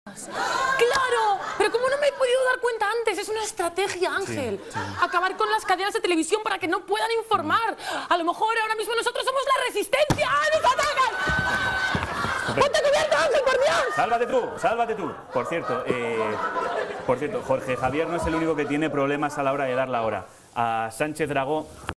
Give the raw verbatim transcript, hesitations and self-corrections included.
¡Claro! Pero como no me he podido dar cuenta antes, es una estrategia, Ángel. Sí, sí. Acabar con las cadenas de televisión para que no puedan informar. A lo mejor ahora mismo nosotros somos la resistencia. ¡Ah, nos atacan! ¡Ponte cubierto, Ángel, por Dios! Sálvate tú, sálvate tú. Por cierto, eh, por cierto, Jorge Javier no es el único que tiene problemas a la hora de dar la hora. A Sánchez Dragó